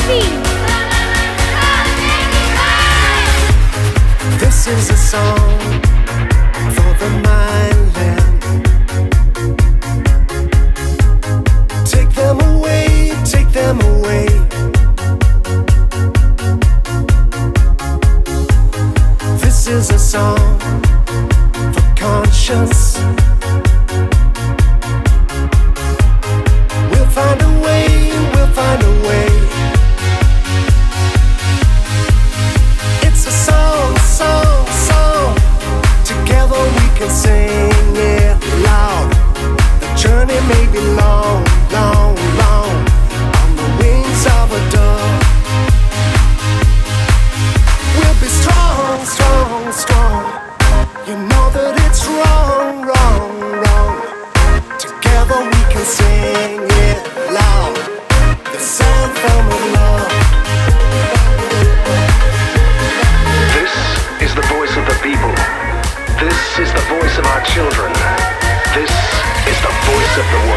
This is a song for the Mindland. Take them away, take them away. This is a song for conscience. We'll find a way, we'll find a way. It's a song, song, song. Together we can sing it loud. The journey may be long, long, long, on the wings of a dove. We'll be strong, strong, strong. You know that it's wrong, wrong, wrong. Together we can sing it loud. The anthem of love. This is the voice of the people. This is the voice of our children. This is the voice of the world.